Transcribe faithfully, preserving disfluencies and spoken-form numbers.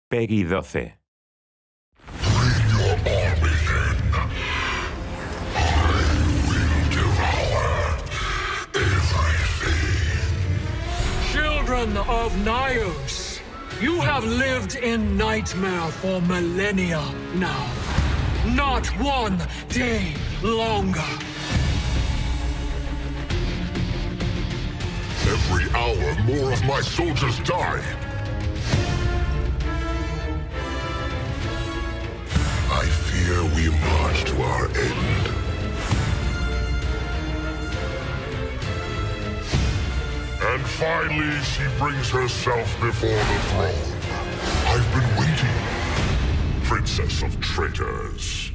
Peggy doce. Bring your army in. I will devour everything. Children of Nyos, you have lived in nightmare for millennia now. Not one day longer. Every hour, more of my soldiers die. I fear we march to our end. And finally, she brings herself before the throne. I've been waiting, Princess of Traitors.